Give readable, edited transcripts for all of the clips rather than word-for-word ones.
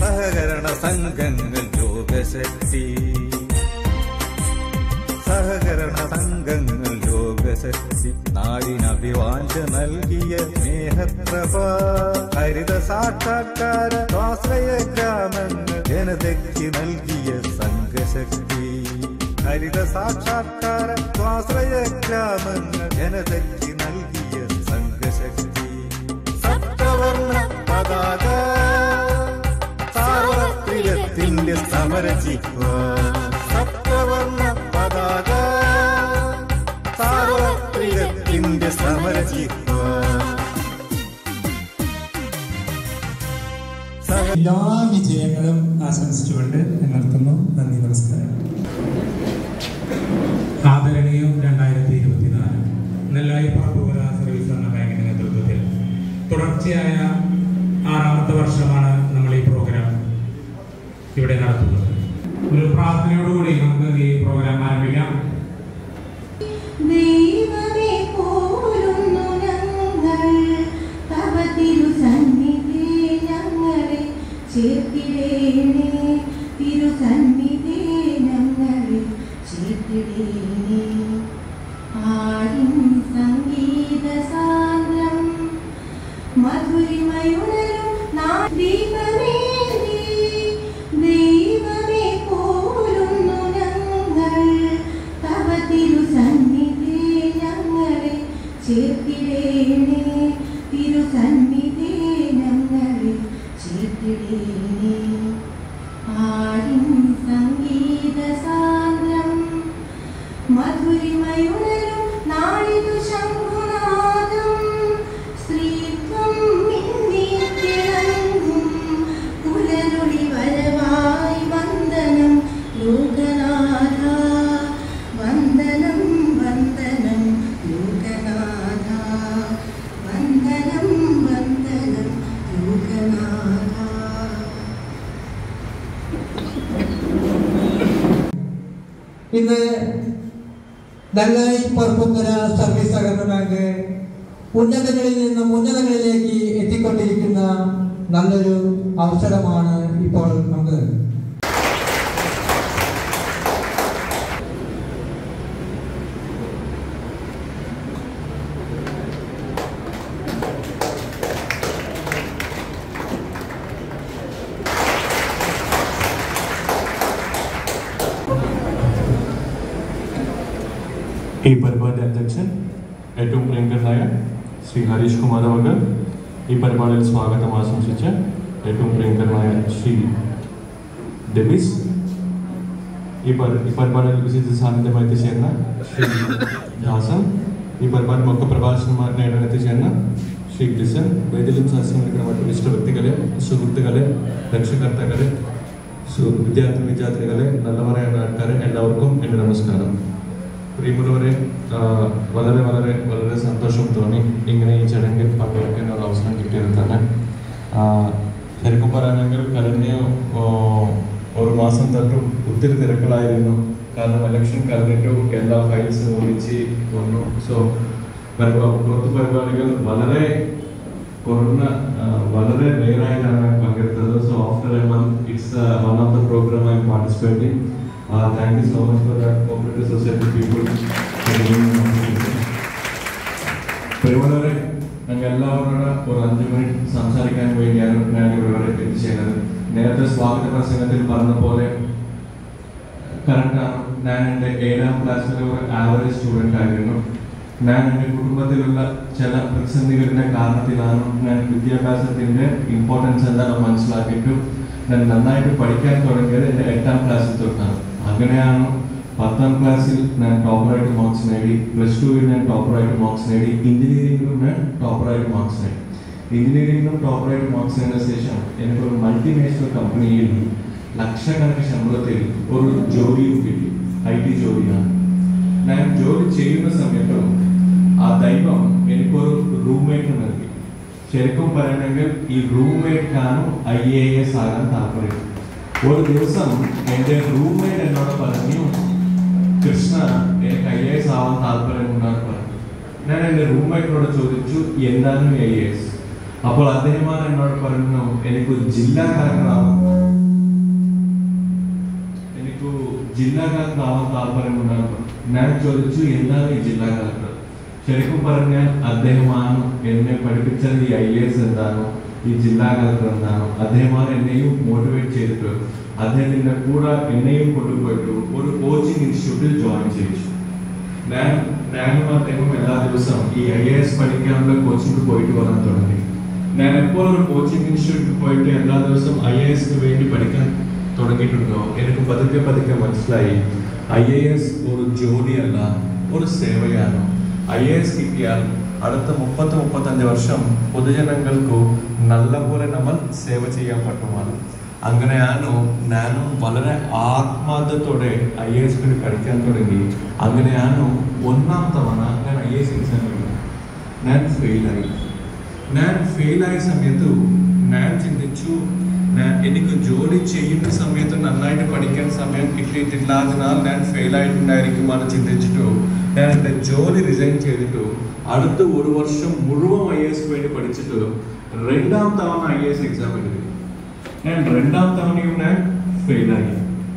സഹകരണ സംഘങ്ങൾ ലോകശക്തി, സഹകരണ സംഘങ്ങൾ ലോകശക്തി. നാടിനഭിവാഞ്ച നൽകിയ സ്നേഹപ്രഭ, ഹരിത സാക്ഷാത്കാര സ്വാശ്രയ ഗ്രാമങ്ങൾ ജനതയ്ക്ക് നൽകിയ സംഘശക്തി. ഹരിത സാക്ഷാത്കാര സ്വാശ്രയ ഗ്രാമങ്ങൾ ജനതയ്ക്ക് നൽകിയ സംഘശക്തി. സപ്തവർണ്ണ പതാക സാർവത്രികത്തിന്റെ സമരജിഹ്വ, സപ്തവർണ്ണ പതാക സാർവത്രികത്തിന്റെ സമരജിഹ്വ. എല്ലാ വിജയങ്ങളും ആശംസിച്ചുകൊണ്ട് നിർത്തുന്നു. നന്ദി, നമസ്കാരം. ആദരണീയം 2024 നെല്ലായി പറപ്പുര സർവീസ് എന്ന ബാങ്കിന്റെ നേതൃത്വത്തിൽ തുടർച്ചയായ 6ാമത്തെ വർഷമാണ് നമ്മൾ ഈ പ്രോഗ്രാം ഇവിടെ നടത്തുന്നത്. ഒരു പ്രാർത്ഥനയോടുകൂടി നമുക്ക് ഈ പ്രോഗ്രാം ആരംഭിക്കാം. സംഗീത സാന്ദ്രം മധുരിമയുണരും ദീപമേന്തി ദൈവമേ പോരുന്നു ഞങ്ങൾ, തവ തിരുസന്നിധി ഞങ്ങളെ ചേർത്തിടേണേ, തിരുസന്നിധി ഞങ്ങളെ ചേർത്തിടേണേ. ആരിൻ സംഗീത സാന്ദ്രം മധുരിമയുണരും നാളിതു ശംഖുനാദം, സ്ത്രീത്വം മിന്നിത്തിളങ്ങും പുലരൊളി വരവായി വന്ദനം ലോകനാഥ, വന്ദനം വന്ദനം ലോകനാഥ, വന്ദനം വന്ദനം ലോകനാഥ. ഇന്ന് നെല്ലായി പറപ്പുര സർവീസ് സഹകരണ ബാങ്ക് ഉന്നതങ്ങളിൽ നിന്നും ഉന്നതങ്ങളിലേക്ക് എത്തിക്കൊണ്ടിരിക്കുന്ന നല്ലൊരു അവസരമാണ് ഇപ്പോൾ നമുക്ക്. ഈ പരിപാടിയുടെ അധ്യക്ഷൻ ഏറ്റവും പ്രിയങ്കരനായ ശ്രീ ഹരീഷ് കുമാർ അവർ ഈ പരിപാടിയിൽ സ്വാഗതം ആശംസിച്ച് ഏറ്റവും പ്രിയങ്കരനായ ശ്രീ ഡെബിസ്, ഈ പരിപാടിയിൽ വിശിഷ്ട സാന്നിധ്യമായി എത്തിച്ചേർന്ന ശ്രീ ദാസൻ, ഈ പരിപാടി മുഖ്യ പ്രഭാഷണം നേടാൻ എത്തിച്ചേർന്ന ശ്രീ ഡിസൻ, വേദിയിലും സദസ്സിലും മറ്റു വിശിഷ്ട വ്യക്തികളെ, സുഹൃത്തുക്കളെ, രക്ഷകർത്താക്കളെ, വിദ്യാർത്ഥികളെ, നല്ല പറയുന്ന ആൾക്കാരെ എല്ലാവർക്കും എൻ്റെ നമസ്കാരം. പ്രിയമുള്ളവരെ, വളരെ വളരെ വളരെ സന്തോഷം തോന്നി ഇങ്ങനെ ഈ ചടങ്ങിൽ പങ്കെടുക്കുന്ന ഒരു അവസരം കിട്ടിയത് തന്നെ. ശരിക്കും പറയുകയാണെങ്കിൽ കഴിഞ്ഞ ഒരു മാസം തൊട്ടും ഒത്തിരി തിരക്കുകളായിരുന്നു. കാരണം ഇലക്ഷൻ കഴിഞ്ഞിട്ടും എല്ലാ ഫയൽസും ഒന്നിച്ച് വന്നു. സോ പുറത്ത് പരിപാടികൾ വളരെ കുറഞ്ഞ വളരെ റെയറായിട്ടാണ് പങ്കെടുത്തത്. So after a month it's one of the program I'm participating. Thank you so much for that, cooperative society people. പ്രിയമുള്ളവരെ, ഞങ്ങൾ എല്ലാവരോട് ഒരു 5 മിനിറ്റ് സംസാരിക്കാൻ വേണ്ടിയാണ് ഞാൻ ഇവിടെ എത്തിച്ചേരുന്നത്. നേരത്തെ സ്വാഗത പ്രസംഗത്തിൽ പറഞ്ഞ പോലെ കറക്റ്റാണ്. ഞാൻ എൻ്റെ 7ാം ക്ലാസ്സിലെ ഒരു ആവറേജ് സ്റ്റുഡൻ്റ് ആയിരുന്നു. ഞാൻ എൻ്റെ കുടുംബത്തിലുള്ള ചില പ്രതിസന്ധികളുടെ കാരണത്തിലാണ് ഞാൻ വിദ്യാഭ്യാസത്തിൻ്റെ ഇമ്പോർട്ടൻസ് എന്താണ് മനസ്സിലാക്കിയിട്ടും ഞാൻ നന്നായിട്ട് പഠിക്കാൻ തുടങ്ങിയത് എൻ്റെ 8ാം ക്ലാസ്സിൽ തൊട്ടാണ്. അങ്ങനെയാണ് 10ാം ക്ലാസ്സിൽ ഞാൻ ടോപ്പറായിട്ട് മാർക്സ് നേടി, +2 ഞാൻ ടോപ്പറായിട്ട് മാർക്സ് നേടി, എഞ്ചിനീയറിംഗിലും ഞാൻ ടോപ്പറായിട്ട് മാർക്സ് നേടി. എഞ്ചിനീയറിംഗിലും ടോപ്പറായിട്ട് മാർക്സ് നേടിയ ശേഷം എനിക്കൊരു മൾട്ടിനാഷണൽ കമ്പനിയിൽ ലക്ഷക്കണക്കിന് ശമ്പളത്തിൽ ഒരു ജോലിയും കിട്ടി. IT ജോലിയാണ്. ഞാൻ ജോലി ചെയ്യുന്ന സമയത്തും ആ ദൈവം എനിക്കൊരു റൂംമേറ്റ് നൽകി. ശരിക്കും പറയണമെങ്കിൽ ഈ റൂംമേറ്റാണ് IAS ആകാൻ താല്പര്യം. ഒരു ദിവസം എൻ്റെ റൂംമേറ്റ് എന്നോട് പറഞ്ഞു, കൃഷ്ണ, എനിക്ക് IAS ആവാൻ താല്പര്യമുണ്ടെന്ന് പറഞ്ഞു. ഞാൻ എൻ്റെ റൂംമേറ്റിനോട് ചോദിച്ചു, എന്താണ് IAS? അപ്പോൾ അദ്ദേഹമാണ് എന്നോട് പറഞ്ഞു, എനിക്ക് ജില്ലാ കളക്ടർ ആവാൻ ജില്ലാ കളക്ടർ ആവാൻ താല്പര്യമുണ്ടാകും. ഞാൻ ചോദിച്ചു, എന്താണ് ഈ ജില്ലാ കളക്ടർ? ശരിക്കും പറഞ്ഞാൽ അദ്ദേഹമാണ് എന്നെ പഠിപ്പിച്ചത്. ഈ IAS എന്താണോ, ഈ ജില്ലാ കളക്ടർ എന്താണോ, അദ്ദേഹമാണ് എന്നെയും മോട്ടിവേറ്റ് ചെയ്തിട്ട് അദ്ദേഹത്തിന്റെ കൂടെ എന്നെയും കൊണ്ടുപോയിട്ട് ഒരു കോച്ചിങ് ഇൻസ്റ്റിറ്റ്യൂട്ടിൽ ജോയിൻ ചെയ്യിച്ചു. ഞാനും അദ്ദേഹം എല്ലാ ദിവസവും ഈ IAS പഠിക്കാനുള്ള കോച്ചിങ് പോയിട്ട് വരാൻ തുടങ്ങി. ഞാൻ എപ്പോൾ ഒരു കോച്ചിങ് ഇൻസ്റ്റിറ്റ്യൂട്ടിൽ പോയിട്ട് എല്ലാ ദിവസവും IASക്ക് വേണ്ടി പഠിക്കാൻ തുടങ്ങിയിട്ടുണ്ടോ, എനിക്ക് പതുക്കെ മനസ്സിലായി IAS ഒരു ജോലിയല്ല, ഒരു സേവയാണ്. IAS കിട്ടിയാൽ അടുത്ത 30-35 വർഷം പൊതുജനങ്ങൾക്ക് നല്ലപോലെ നമ്മൾ സേവ ചെയ്യാൻ പറ്റുമാണ്. അങ്ങനെയാണ് ഞാനും വളരെ ആത്മാർത്ഥത്തോടെ IAS പഠിക്കാൻ തുടങ്ങി. അങ്ങനെയാണ് ഒന്നാം തവണ ഞാൻ IAS എക്സാം എഴുതി. ഞാൻ ഫെയിലായ സമയത്ത് ഞാൻ ചിന്തിച്ചു, എനിക്ക് ജോലി ചെയ്യുന്ന സമയത്ത് നന്നായിട്ട് പഠിക്കാൻ സമയം കിട്ടിയിട്ടില്ലാതിനാൽ ഞാൻ ഫെയിലായിട്ടുണ്ടായിരിക്കുമെന്ന് ചിന്തിച്ചിട്ടു ഞാൻ എൻ്റെ ജോലി റിസൈൻ ചെയ്തിട്ടു അടുത്ത ഒരു വർഷം മുഴുവൻ IAS വേണ്ടി പഠിച്ചിട്ട് രണ്ടാം തവണ IAS എക്സാം എഴുതി. ഞാൻ രണ്ടാം തവണയും ഞാൻ ഫെയിലായി.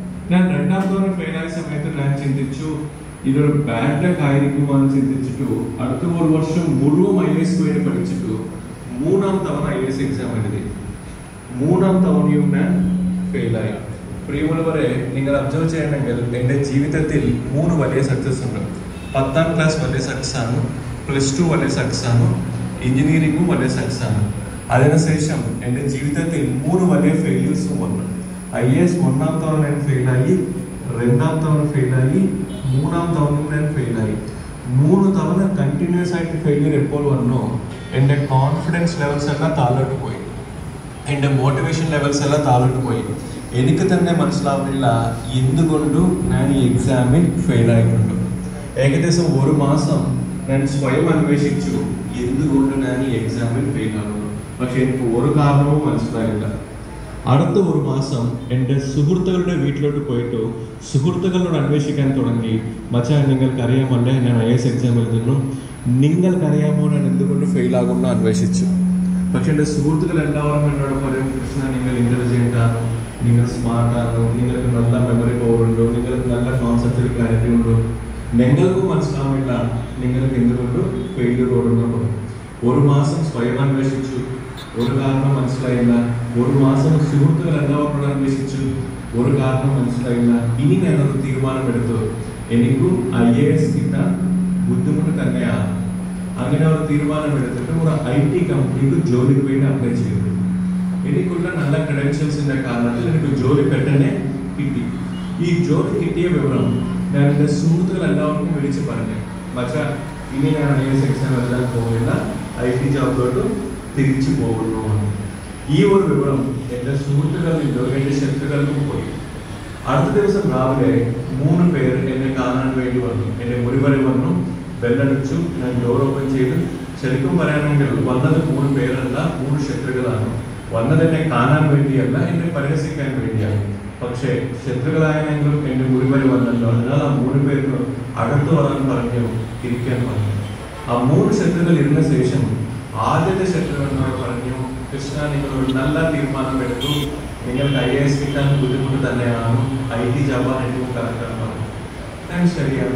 രണ്ടാം തവണ ഫെയിലായ സമയത്ത് ഞാൻ ചിന്തിച്ചു, ഇതൊരു ബാഡ് ലക്ക് ആയിരിക്കുമെന്ന് ചിന്തിച്ചിട്ടു അടുത്ത ഒരു വർഷം മുഴുവൻ IAS വേണ്ടി പഠിച്ചിട്ടു മൂന്നാം തവണ IAS എക്സാം എഴുതി. മൂന്നാം തവണയും ഞാൻ ഫെയിലായി. പ്രിയമുള്ളവരെ, നിങ്ങൾ അബ്സർവ് ചെയ്യണമെങ്കിൽ എൻ്റെ ജീവിതത്തിൽ 3 വലിയ സക്സസ് ഉണ്ട്. 10ാം ക്ലാസ് വലിയ സക്സസ് ആണ്, +2 വലിയ സക്സസ് ആണ്, എഞ്ചിനീയറിംഗും വലിയ സക്സസ് ആണ്. അതിനുശേഷം എൻ്റെ ജീവിതത്തിൽ 3 വലിയ ഫെയിലിയേഴ്സും വന്നു. IAS ഒന്നാം തവണ ഞാൻ ഫെയിലായി, രണ്ടാം തവണ ഫെയിലായി, മൂന്നാം തവണ ഞാൻ ഫെയിലായി. 3 തവണ കണ്ടിന്യൂസ് ആയിട്ട് ഫെയിലിയർ എപ്പോൾ വന്നോ എൻ്റെ കോൺഫിഡൻസ് ലെവൽസ് എല്ലാം താഴോട്ട് പോയി, എൻ്റെ മോട്ടിവേഷൻ ലെവൽസ് എല്ലാം താഴോട്ട് പോയി. എനിക്ക് തന്നെ മനസ്സിലാവുന്നില്ല എന്തുകൊണ്ടും ഞാൻ ഈ എക്സാമിൽ ഫെയിലായിട്ടുണ്ട്. ഏകദേശം 1 മാസം ഞാൻ സ്വയം അന്വേഷിച്ചു എന്തുകൊണ്ട് ഞാൻ ഈ എക്സാമിൽ ഫെയിലാകുന്നു. പക്ഷെ എനിക്ക് ഒരു കാരണവും മനസ്സിലായില്ല. അടുത്ത 1 മാസം എൻ്റെ സുഹൃത്തുക്കളുടെ വീട്ടിലോട്ട് പോയിട്ട് സുഹൃത്തുക്കളോട് അന്വേഷിക്കാൻ തുടങ്ങി. മച്ചാൻ, നിങ്ങൾക്കറിയാമല്ലേ ഞാൻ IAS എക്സാം എഴുതുന്നു, നിങ്ങൾക്കറിയാമോ ഞാൻ എന്തുകൊണ്ട് ഫെയിലാകുന്നു അന്വേഷിച്ചു. പക്ഷെ എൻ്റെ സുഹൃത്തുക്കൾ എല്ലാവരും എന്നോട് പറയും, കൃഷ്ണ, നിങ്ങൾ ഇന്റലിജന്റ് ആണ്, നിങ്ങൾ സ്മാർട്ടാണ്, നിങ്ങൾക്ക് നല്ല മെമ്മറി പവർ ഉണ്ടോ, നിങ്ങൾക്ക് നല്ല കോൺസെപ്റ്റിൽ ക്ലാരിറ്റി ഉണ്ടോ. ഞങ്ങൾക്കും മനസ്സിലാവില്ല നിങ്ങൾക്ക് എന്തുകൊണ്ട് ഫെയിലിയർ ഓടുന്നു. 1 മാസം സ്വയം അന്വേഷിച്ചു, ഒരു കാരണം മനസ്സിലായില്ല. 1 മാസം സുഹൃത്തുക്കൾ എല്ലാവരോടും അന്വേഷിച്ചു, ഒരു കാരണം മനസ്സിലായില്ല. ഇനി ഞാനൊരു തീരുമാനമെടുത്തു, എനിക്കും IAS കിട്ടാൻ ബുദ്ധിമുട്ട് തന്നെയാണ്. അങ്ങനെ ഒരു തീരുമാനമെടുത്തിട്ട് ഒരു IT കമ്പനിക്ക് ജോലിക്ക് വേണ്ടി അപ്ലൈ ചെയ്തു. എനിക്കുള്ള നല്ല ക്രെഡൻഷ്യൽസിന്റെ കാരണത്തിൽ എനിക്ക് ജോലി പെട്ടെന്ന് കിട്ടി. ഈ ജോലി കിട്ടിയ വിവരം ഞാൻ എൻ്റെ സുഹൃത്തുക്കൾ എല്ലാവർക്കും വിളിച്ച് പറഞ്ഞു, പക്ഷേ ഇനി ഞാൻ IAS എക്സാം എഴുതാൻ പോകുന്നില്ല, IT ജോബിലോട്ട് തിരിച്ചു പോകുന്നു. ഈ ഒരു വിവരം എൻ്റെ സുഹൃത്തുക്കളിലോ എൻ്റെ ശത്രുക്കൾക്കും പോയി. അടുത്ത ദിവസം രാവിലെ 3 പേർ എന്നെ കാണാൻ വേണ്ടി വന്നു. എൻ്റെ മുറി വരെ വന്നു, ബെല്ലടിച്ചു, ഞാൻ ഡോർ ഓപ്പൺ ചെയ്തു. ശരിക്കും പറയുകയാണെങ്കിൽ വന്നത് 3 പേരല്ല, 3 ശത്രുക്കളാണ്. വന്നത് എന്നെ കാണാൻ വേണ്ടിയല്ല, എന്നെ പരിഹസിക്കാൻ വേണ്ടിയാണ്. പക്ഷേ ശത്രുക്കളായെങ്കിലും എൻ്റെ മുറി വരെ വന്നല്ലോ, അതിനാൽ ആ 3 പേർക്ക് അടുത്ത് വരാൻ പറഞ്ഞു, ഇരിക്കാൻ പറഞ്ഞു. ആ 3 ശത്രുക്കൾ ഇരുന്ന ശേഷം ആദ്യത്തെ ശത്രു എന്നോട് പറഞ്ഞു, കൃഷ്ണ, നിങ്ങൾ ഒരു നല്ല തീരുമാനം എടുത്തു, നിങ്ങൾക്ക് IAS കിട്ടാൻ ബുദ്ധിമുട്ട് തന്നെയാണ്, IT ജോബാണ് ഏറ്റവും കറക്റ്റാണ് പറഞ്ഞു. ഞാൻ ശരിയാണ്.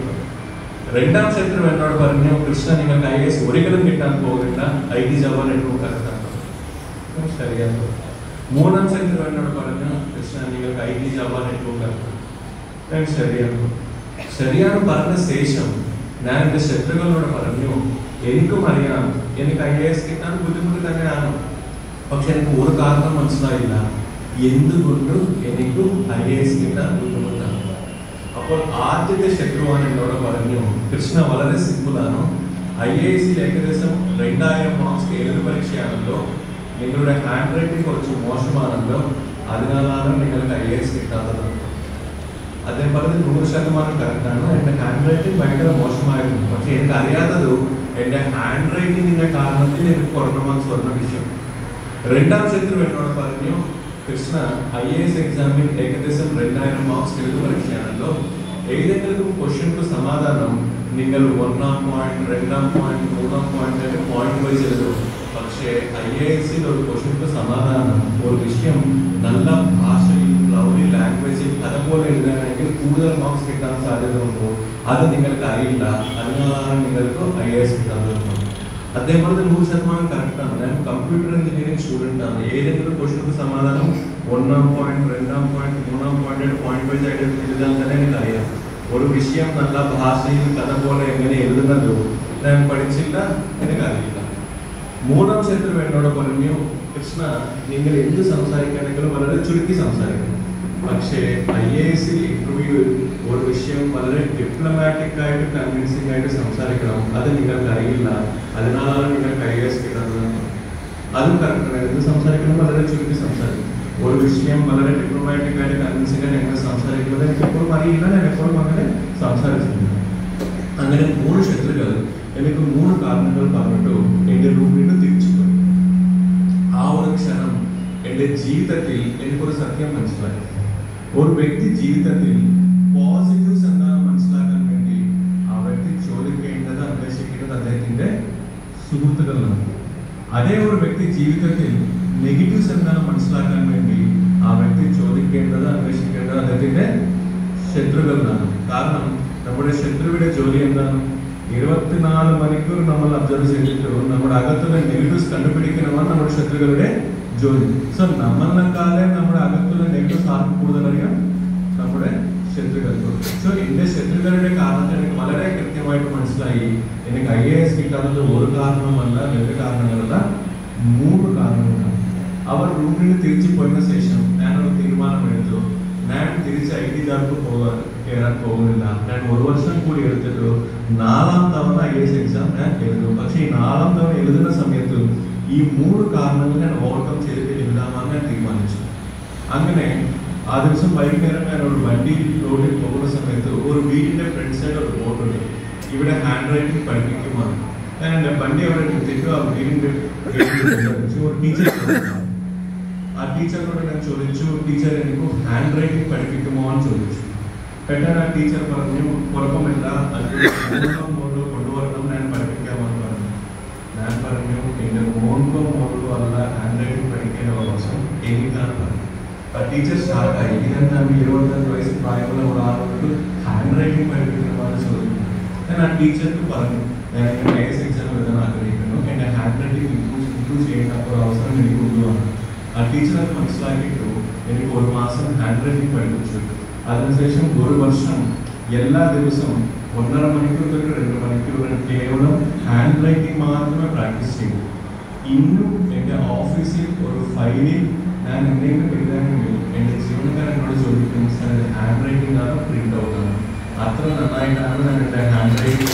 രണ്ടാം ശത്രു എന്നോട് പറഞ്ഞു, കൃഷ്ണ, നിങ്ങൾക്ക് IAS ഒരിക്കലും കിട്ടാൻ പോകില്ല, IT ജോബാണ് ഏറ്റവും കറക്റ്റാണ് പറഞ്ഞു. ശരിയാണ്. മൂന്നാം ശത്രു എന്നോട് പറഞ്ഞു, കൃഷ്ണ, നിങ്ങൾക്ക് IT ജോബാണ് ഏറ്റവും കറക്റ്റാണ്. ഞാൻ ശരിയാണ്. ശരിയാണ് പറഞ്ഞ ശേഷം ഞാൻ എൻ്റെ ശത്രുക്കളോട് പറഞ്ഞു, എനിക്കും അറിയാം എനിക്ക് IAS കിട്ടാൻ ബുദ്ധിമുട്ട് തന്നെയാണ്, പക്ഷെ എനിക്ക് ഒരു കാരണം മനസ്സിലായില്ല എന്തുകൊണ്ടും എനിക്കും IAS കിട്ടാൻ ബുദ്ധിമുട്ടാണ്. അപ്പോൾ ആദ്യത്തെ ശത്രുവാണ് എന്നോട് പറഞ്ഞു, കൃഷ്ണ, വളരെ സിമ്പിളാണ്, IASൽ ഏകദേശം 2000 മാർക്സ് ഏതൊരു പരീക്ഷയാണല്ലോ, നിങ്ങളുടെ ഹാൻഡ് റൈറ്റിംഗ് കുറച്ച് മോശമാണല്ലോ, അതിനാലാണ് നിങ്ങൾക്ക് IAS കിട്ടാത്തത്. അദ്ദേഹം പറഞ്ഞത് 100% കറക്റ്റാണ്. എൻ്റെ ഹാൻഡ് റൈറ്റിംഗ് ഭയങ്കര മോശമായിരുന്നു, പക്ഷെ എനിക്ക് അറിയാത്തത് എൻ്റെ ഹാൻഡ് റൈറ്റിംഗിന്റെ കാരണത്തിൽ എനിക്ക് കുറഞ്ഞ മാർക്സ് വന്ന വിഷയം. രണ്ടാം ശത്രു എന്നോട് പറഞ്ഞു, കൃഷ്ണ, IAS എക്സാമിൽ ഏകദേശം 2000 മാർക്സ് എഴുതു പരീക്ഷയാണല്ലോ, ഏതെങ്കിലും ക്വസ്റ്റ്യൻക്ക് സമാധാനം നിങ്ങൾ 1ാം പോയിന്റ്, 2ാം പോയിന്റ്, 3ാം പോയിന്റ് പോയിന്റ് വൈസ് എഴുതും. പക്ഷേ IASൽ ഒരു ക്വസ്റ്റ്യൻക്ക് സമാധാനം ഒരു വിഷയം നല്ല ഭാഷയിൽ, ലൗലി ലാംഗ്വേജിൽ അതുപോലെ എഴുതാനാണെങ്കിൽ കൂടുതൽ മാർക്സ് കിട്ടാൻ സാധ്യതയുണ്ടോ അത് നിങ്ങൾക്ക് അറിയില്ല, അതിനാലാണ് നിങ്ങൾക്ക് IAS കിട്ടാത്തത്. അതേപോലെ 100% കറക്റ്റാണ്. ഞാൻ കമ്പ്യൂട്ടർ എഞ്ചിനീയറിംഗ് സ്റ്റുഡൻ്റ് ആണ്. ഏതെങ്കിലും ക്വസ്റ്റ്യൻക്ക് സമാധാനം 1-ാം പോയിന്റ് 2-ാം പോയിന്റ് 3-ാം പോയിന്റ് പോയിന്റ് വൈസ് ആയിട്ട് എഴുതാൻ തന്നെ എനിക്കറിയാം. ഒരു വിഷയം നല്ല ഭാഷയിൽ കഥ പോലെ എങ്ങനെ എഴുതുന്നതോ ഞാൻ പഠിച്ചില്ല, എനിക്കറിയില്ല. 3-ാം ശത്രു എന്നോട് പറഞ്ഞു, കൃഷ്ണ നിങ്ങൾ എന്ത് സംസാരിക്കുകയാണെങ്കിലും വളരെ ചുരുക്കി സംസാരിക്കണം. പക്ഷേ IAS ഇന്റർവ്യൂ ഒരു വിഷയം വളരെ ഡിപ്ലോമാറ്റിക് ആയിട്ട് കൺവിൻസിംഗ് ആയിട്ട് സംസാരിക്കണം, അത് നിങ്ങൾക്ക് അറിയില്ല, അതിനാലാണ് നിങ്ങൾക്ക് IAS കിട്ടുന്നത്. അതും കറക്റ്റാണ്. എന്ത് സംസാരിക്കണം വളരെ ചുരുക്കി സംസാരിക്കണം. ഒരു വിഷയം വളരെ ഡിപ്ലോമാറ്റിക് ആയിട്ട് കൺവിൻസിംഗ് ആയിട്ട് എങ്ങനെ സംസാരിക്കുന്നത് എനിക്ക് എപ്പോഴും അറിയില്ല, ഞാൻ എപ്പോഴും അങ്ങനെ സംസാരിച്ചിട്ടുണ്ട്. അങ്ങനെ 3 ശത്രുക്കൾ എനിക്ക് 3 കാരണങ്ങൾ പറഞ്ഞിട്ടു എൻ്റെ റൂമിൽ തിരിച്ചു പോയി. ആ ഒരു ക്ഷണം എൻ്റെ ജീവിതത്തിൽ എനിക്കൊരു സത്യം മനസ്സിലായി. ഒരു വ്യക്തി ജീവിതത്തിൽ പോസിറ്റീവ്സ് എന്താണെന്ന് മനസ്സിലാക്കാൻ വേണ്ടി ആ വ്യക്തി ചോദിക്കേണ്ടത്, അന്വേഷിക്കേണ്ടത് അദ്ദേഹത്തിന്റെ സുഹൃത്തുക്കളാണ്. അതേ ഒരു വ്യക്തി ജീവിതത്തിൽ നെഗറ്റീവ്സ് എന്താണെന്ന് മനസ്സിലാക്കാൻ വേണ്ടി ആ വ്യക്തി ചോദിക്കേണ്ടത്, അന്വേഷിക്കേണ്ടത് അദ്ദേഹത്തിന്റെ ശത്രുക്കളാണ്. കാരണം നമ്മുടെ ശത്രുവിന്റെ ജോലി എന്താണ്? 24 മണിക്കൂർ നമ്മൾ അബ്സർവ് ചെയ്തിട്ട് നമ്മുടെ അകത്തുള്ള നെഗറ്റീവ്സ് കണ്ടുപിടിക്കണമെന്നാണ് നമ്മുടെ ശത്രുക്കളുടെ ജോലി. സോ നമ്മളെക്കാളെ നമ്മുടെ അകത്തുള്ള നെഗറ്റീവ്സ് ആർക്കും കൂടുതൽ അറിയാം? നമ്മുടെ ശത്രുക്കൾക്ക്. സോ എന്റെ ശത്രുക്കളുടെ കാരണത്തിൽ എനിക്ക് വളരെ കൃത്യമായിട്ട് മനസ്സിലായി എനിക്ക് IAS കിട്ടാത്തത് ഒരു കാരണമല്ല, 2 കാരണങ്ങളല്ല, 3 കാരണങ്ങളാണ്. അവർ റൂമിൽ തിരിച്ചു പോയതിനു ശേഷം ഞാനൊരു തീരുമാനമെടുത്തു. ഞാൻ തിരിച്ച് IT ജോബ് കയറാൻ പോകുന്നില്ല. ഞാൻ 1 വർഷം കൂടി എടുത്തിട്ട് 4-ാം തവണ IAS എക്സാം ഞാൻ എഴുതും. പക്ഷേ ഈ 4-ാം തവണ എഴുതുന്ന സമയത്ത് ഈ 3 കാരണങ്ങൾ ഞാൻ ഓവർകം ചെയ്തിട്ട് എഴുതാമെന്ന് ഞാൻ തീരുമാനിച്ചു. അങ്ങനെ ആ ദിവസം വൈകുന്നേരം ഞാൻ ഒരു വണ്ടി റോഡിൽ പോകുന്ന സമയത്ത് ഒരു വീടിന്റെ ഫ്രണ്ട് സൈഡ് ഒരു ബോർഡുണ്ട്, ഇവിടെ ഹാൻഡ് റൈറ്റിംഗ് പഠിപ്പിക്കുമാണ്. ഞാൻ എൻ്റെ വണ്ടി അവിടെ എടുത്തിട്ട് ആ വീടിന്റെ ഒരു ടീച്ചർ, ആ ടീച്ചറിനോട് ഞാൻ ചോദിച്ചു, ടീച്ചർ എനിക്ക് ഹാൻഡ് റൈറ്റിംഗ് പഠിപ്പിക്കുമോ എന്ന് ചോദിച്ചു. പെട്ടെന്ന് ആ ടീച്ചർ പറഞ്ഞു, കുഴപ്പമില്ല, അത് കൊണ്ടുവരണം, ഞാൻ പഠിപ്പിക്കാമെന്ന് പറഞ്ഞു. ഞാൻ പറഞ്ഞു, എൻ്റെ മോൾക്കോ അല്ല ഹാൻഡ് റൈറ്റിംഗ് പഠിക്കേണ്ട അവകാശം എനിക്കാണ് പറഞ്ഞു. ടീച്ചർ സ്റ്റാർട്ടായി, ഇതെന്താണ് 25 വയസ്സ് പ്രായമുള്ള ഒരാളോട് ഹാൻഡ് റൈറ്റിംഗ് പഠിപ്പിക്കണമെന്ന് ചോദിച്ചു. ഞാൻ ആ ടീച്ചർക്ക് പറഞ്ഞു, ഞാൻ IAS എക്സാം എഴുതാൻ ആഗ്രഹിക്കുന്നു, എൻ്റെ ഹാൻഡ് റൈറ്റിംഗ് ഇംപ്രൂവ് ചെയ്യുന്ന ഒരു അവസരം എനിക്ക് കൊണ്ടുവന്നു. ആ ടീച്ചർ അത് മനസ്സിലാക്കിയിട്ടു എനിക്ക് 1 മാസം ഹാൻഡ് റൈറ്റിംഗ് പഠിപ്പിച്ചു. അതിനുശേഷം 1 വർഷം എല്ലാ ദിവസവും 1.5 മണിക്കൂർ തൊട്ട് 2 മണിക്കൂർ കേവലം ഹാൻഡ് റൈറ്റിംഗ് മാത്രമേ പ്രാക്ടീസ് ചെയ്യൂ. ഇന്നും എൻ്റെ ഓഫീസിൽ ഒരു ഫയലിൽ ഞാൻ എന്തെങ്കിലും എഴുതാനെങ്കിൽ എൻ്റെ ജീവനക്കാരനോട് ചോദിക്കും, സാർ ഹാൻഡ് റൈറ്റിംഗ് ആണ് പ്രിന്റ് ഔട്ട് ആണ്. അത്ര നന്നായിട്ടാണ് ഞാൻ എൻ്റെ ഹാൻഡ് റൈറ്റിംഗ്.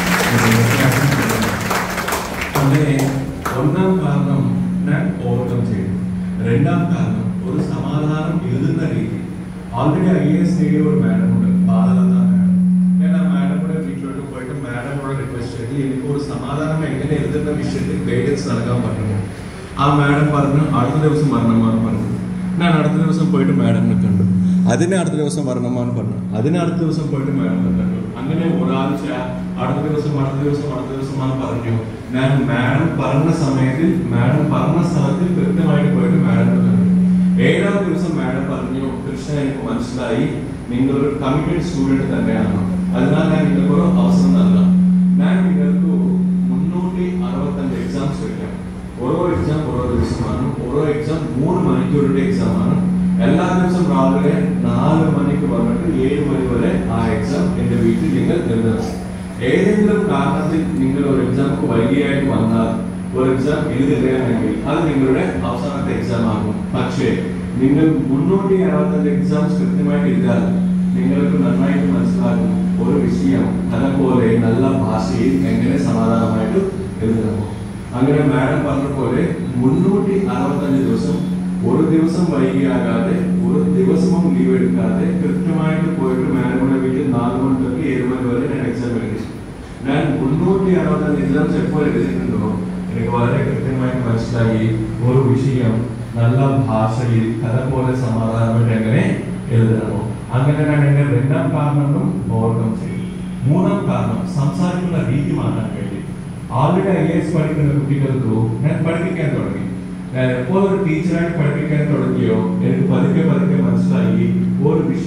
അങ്ങനെ 1-ാം കാരണം ഞാൻ ഓവർകം ചെയ്തു. 2-ാം കാരണം ഒരു സമാധാനം എഴുതുന്ന രീതി. ഓൾറെഡി IAS നേടിയ ഒരു മാഡം ഉണ്ട്, ബാലലത മാഡം. ഞാൻ ആ മാഡമോടെ വീട്ടിലോട്ട് പോയിട്ട് മാഡമോട് റിക്വസ്റ്റ് ചെയ്ത് എനിക്ക് ഒരു സമാധാനം എങ്ങനെ എഴുതുന്ന വിഷയത്തിൽ ഗൈഡൻസ് നൽകാൻ പറ്റുമോ. ആ മാഡം പറഞ്ഞു അടുത്ത ദിവസം വരണമെന്ന് പറഞ്ഞു. ഞാൻ അടുത്ത ദിവസം പോയിട്ട് മാഡമിനെ കണ്ടു. അടുത്ത ദിവസം വരണമെന്ന് പറഞ്ഞു. അടുത്ത ദിവസം പോയിട്ട് മാഡമിനെ കണ്ടു. അങ്ങനെ ഒരാഴ്ച അടുത്ത ദിവസം പറഞ്ഞു. ഞാൻ മാഡം പറഞ്ഞ സമയത്തിൽ മാഡം പറഞ്ഞ സ്ഥലത്തിൽ കൃത്യമായിട്ട് പോയിട്ട് മാഡമിനെ കണ്ടു. 7-ാം ദിവസം മാഡം പറഞ്ഞു, കൃഷ്ണ എനിക്ക് മനസ്സിലായി നിങ്ങളൊരു കമ്മിറ്റഡ് സ്റ്റുഡൻറ് തന്നെയാണ്, അതിനാൽ ഞാൻ നിങ്ങൾക്കൊരു അവസരം നൽകാം. ഞാൻ നിങ്ങൾക്ക് 365 എക്സാംസ് വയ്ക്കാം. ഓരോ എക്സാം ഓരോ ദിവസമാണ്. ഓരോ എക്സാം 3 മണിക്കൂറിന്റെ എക്സാമാണ്. എല്ലാ ദിവസം രാവിലെ 4 മണിക്ക് വന്നിട്ട് 7 മണി വരെ ആ എക്സാം എന്റെ വീട്ടിൽ നിങ്ങൾ എഴുതണം. ഏതെങ്കിലും കാരണത്തിൽ നിങ്ങൾ ഒരു എക്സാമുക്ക് വൈകിയായിട്ട് വന്നാൽ, ഒരു എക്സാം എഴുതുകയാണെങ്കിൽ അത് നിങ്ങളുടെ അവസാനത്തെ എക്സാം ആകും. പക്ഷേ നിങ്ങൾ 365 എക്സാംസ് കൃത്യമായിട്ട് എഴുതാൽ നിങ്ങൾക്ക് നന്നായിട്ട് മനസ്സിലാകും ഒരു വിഷയം അതുപോലെ നല്ല ഭാഷയിൽ എങ്ങനെ സമാധാനമായിട്ട് എഴുതണമോ. അങ്ങനെ മാഡം പറഞ്ഞ പോലെ 365 ദിവസം ഒരു ദിവസം വൈകിയാകാതെ, ഒരു ദിവസവും ലീവ് എടുക്കാതെ കൃത്യമായിട്ട് പോയിട്ട് മാഡമുടെ വീട്ടിൽ 4 മണി തൊട്ട് 7 മണി വരെ ഞാൻ എക്സാം എഴുതി. ഞാൻ 365 എക്സാംസ് എപ്പോൾ എഴുതിയിട്ടുണ്ടോ എനിക്ക് വളരെ കൃത്യമായിട്ട് മനസ്സിലായി ഒരു വിഷയം നല്ല ഭാഷയിൽ കഥ പോലെ സമാധാനമായിട്ട് എങ്ങനെ എഴുതണമോ. അങ്ങനെ ഞാൻ എൻ്റെ 2-ാം കാരണങ്ങളും ഓവർകം ചെയ്തു. 3-ാം കാരണം സംസാരിക്കുന്ന രീതി മാറ്റാൻ വേണ്ടി. ഓൾറെഡി IAS പഠിക്കുന്ന കുട്ടികൾക്ക് ഞാൻ പഠിപ്പിക്കാൻ തുടങ്ങി. ഞാൻ എപ്പോൾ ഒരു ടീച്ചറായിട്ട് പഠിപ്പിക്കാൻ തുടങ്ങിയോ എനിക്ക് പതുക്കെ മനസ്സിലായി ഒരു വിഷയം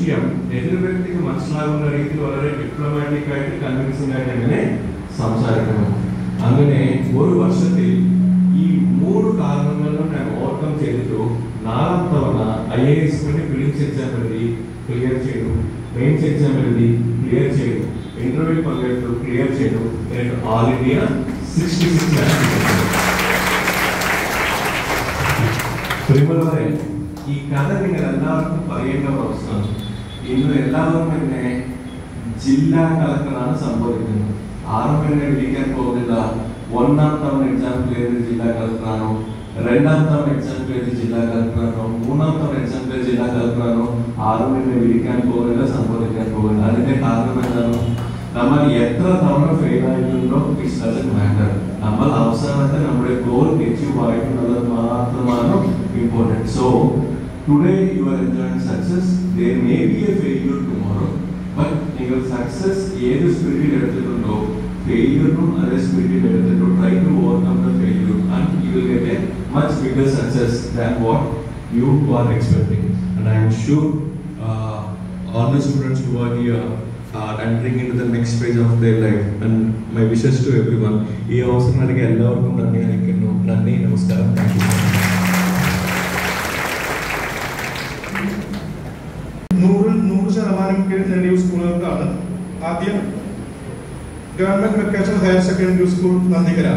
വിഷയം ഏതൊരു വ്യക്തിക്ക് മനസ്സിലാകുന്ന രീതിയിൽ വളരെ ഡിപ്ലോമാറ്റിക് ആയിട്ട് കൺവിൻസിംഗ് ആയിട്ട് എങ്ങനെ സംസാരിക്കണം. അങ്ങനെ ഒരു വർഷത്തിൽ ഈ 3 കാരണങ്ങളും ഞാൻ ഓവർകം ചെയ്തിട്ടു 4ാം തവണ IAS ഫിലിംസ് എക്സാം എഴുതി ക്ലിയർ ചെയ്തു, മെയിൻസ് എക്സാം എഴുതി ക്ലിയർ ചെയ്തു, ഇന്റർവ്യൂ പങ്കെടുത്തു ക്ലിയർ ചെയ്തു. ഓൾ ഇന്ത്യ 66 ഈ കഥ നിങ്ങൾ എല്ലാവർക്കും പറയേണ്ട ഒരു അവസ്ഥയാണ്. ഇന്ന് എല്ലാവരും എന്നെ ജില്ലാ കളക്ടറാണ് സംഭവിക്കുന്നത്. ആരും എന്നെ വിളിക്കാൻ പോകുന്നില്ല 1ാം തവണ എക്സാം ക്ലിയർ ചെയ്ത് ജില്ലാ കളക്ടറാണോ, 2ാം തവണ എക്സാം ക്ലിയർ ചെയ്ത് ജില്ലാ കളക്ടറാണോ, 3ാം തവണ എക്സാം ക്ലിയർ ജില്ലാ കളക്ടറാണോ, ആരും എന്നെ വിളിക്കാൻ പോകുന്നില്ല, സംഭവിക്കാൻ പോകുന്നില്ല. അതിന്റെ കാരണം എന്താണ്? നമ്മൾ എത്ര തവണ ഫെയിൽ ആയിട്ടുണ്ടോ ഇറ്റ്സ് ഡസന്റ് മാറ്റർ. നമ്മൾ അവസാനത്തെ നമ്മുടെ ഗോൾ അച്ചീവ് ആയിട്ടുള്ളത് മാത്രമാണ് important. So today you are enjoying success. there may be a failure tomorrow, but നിങ്ങൾ സക്സസ് ഏത് സ്പിരിറ്റിൽ എടുത്തിട്ടുണ്ടോ ഫെയിലിയറിനും അതേ സ്പിരിറ്റിൽ എടുത്തിട്ടുണ്ടോ. try to overcome the failure and you will get a much bigger success than what you are expecting. And I am sure all the students who are here are entering into the next phase of their life, and my wishes to everyone. ഈ അവസരം നൽകിയ എല്ലാവർക്കും നന്ദി അറിയിക്കുന്നു. നന്ദി, നമസ്കാരം. Thank you. 100% നേടിയ സ്കൂളുകൾക്കാണ് ആദ്യം government vocational higher secondary school Nandikkara.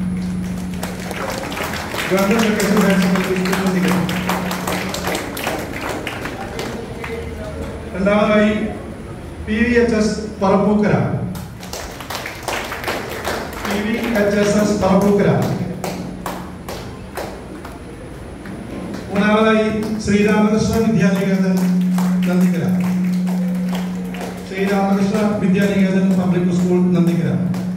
Government vocational higher secondary school Nandikkara. രണ്ടാമതായി PVHS പറപ്പൂക്കര. PVHSS പറപ്പൂക്കര. മൂന്നാമതായി ശ്രീരാമകൃഷ്ണ വിദ്യാനികേതൻ നന്ദിക്കര. Sreeramakrishna Vidyaniketan public school Nandikkara.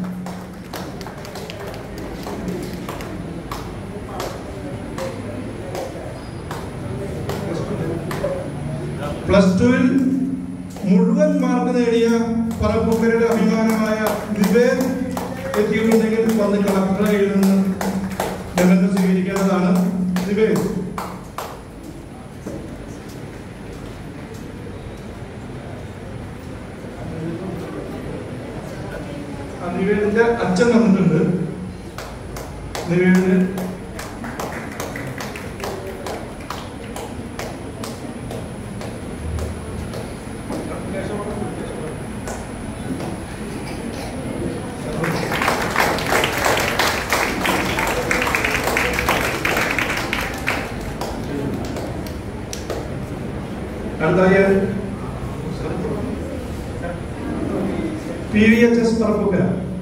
+2-ൽ മുഴുവൻ മാർക്ക് നേടിയ പറപ്പൂക്കരയുടെ അഭിമാനമായ വിവേക് എത്തിയിട്ടുണ്ടെങ്കിൽ വന്ന് കളക്ടറെ നിന്ന് നിബന്ധന സ്വീകരിക്കേണ്ടതാണ്. വിവേക്. നിവേദിന്റെ അച്ഛൻ വന്നിട്ടുണ്ട്. നിവേദിന് അടുത്തായ PVHS പറപ്പൂക്കര.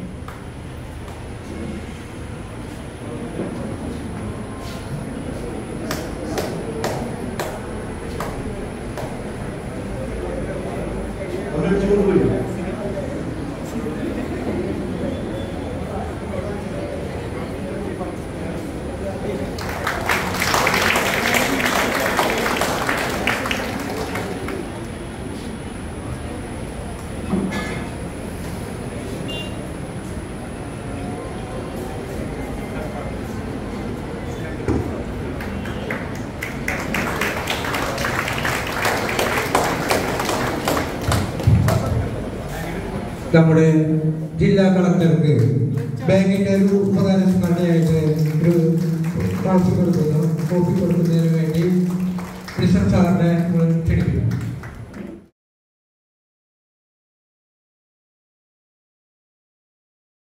നമ്മുടെ ജില്ലാ കളക്ടർക്ക് ബാങ്കിന്റെ ഒരു ഉപകാര സ്മരണയായിട്ട് ഒരു കോപ്പി കൊടുക്കുന്നതിന് വേണ്ടി സാറിനെ ക്ഷണിക്കുന്നു.